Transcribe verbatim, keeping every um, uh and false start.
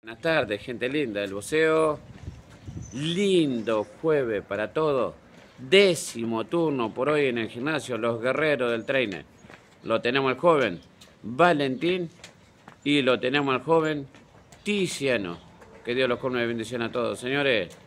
Buenas tardes, gente linda del boxeo. Lindo jueves para todos. Décimo turno por hoy en el gimnasio Los Guerreros del Trainer. Lo tenemos al joven Valentín y lo tenemos al joven Tiziano. Que Dios los colme de bendición a todos, señores.